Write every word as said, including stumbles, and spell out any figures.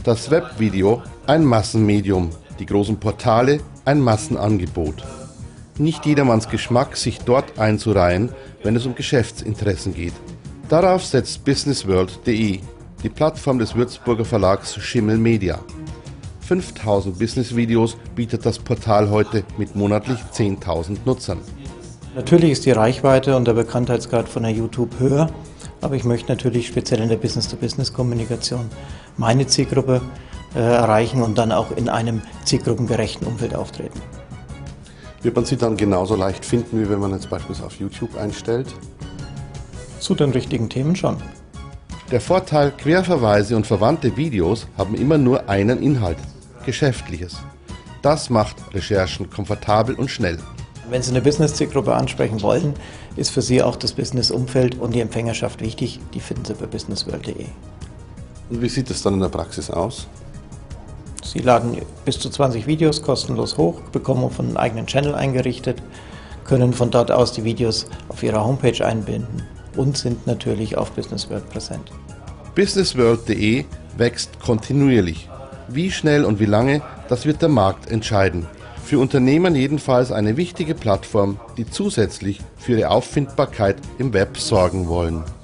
Das Webvideo ein Massenmedium, die großen Portale ein Massenangebot. Nicht jedermanns Geschmack, sich dort einzureihen, wenn es um Geschäftsinteressen geht. Darauf setzt businessworld punkt de, die Plattform des Würzburger Verlags Schimmel Media. fünftausend Business-Videos bietet das Portal heute mit monatlich zehntausend Nutzern. Natürlich ist die Reichweite und der Bekanntheitsgrad von der YouTube höher, aber ich möchte natürlich speziell in der Business-to-Business-Kommunikation meine Zielgruppe äh, erreichen und dann auch in einem zielgruppengerechten Umfeld auftreten. Wird man sie dann genauso leicht finden, wie wenn man jetzt beispielsweise auf YouTube einstellt? Zu den richtigen Themen schon. Der Vorteil, Querverweise und verwandte Videos haben immer nur einen Inhalt: Geschäftliches. Das macht Recherchen komfortabel und schnell. Wenn Sie eine Business-Zielgruppe ansprechen wollen, ist für Sie auch das Business-Umfeld und die Empfängerschaft wichtig. Die finden Sie bei businessworld punkt de. Und wie sieht es dann in der Praxis aus? Sie laden bis zu zwanzig Videos kostenlos hoch, bekommen von einem eigenen Channel eingerichtet, können von dort aus die Videos auf Ihrer Homepage einbinden und sind natürlich auf businessworld präsent. businessworld punkt de wächst kontinuierlich. Wie schnell und wie lange, das wird der Markt entscheiden. Für Unternehmen jedenfalls eine wichtige Plattform, die zusätzlich für ihre Auffindbarkeit im Web sorgen wollen.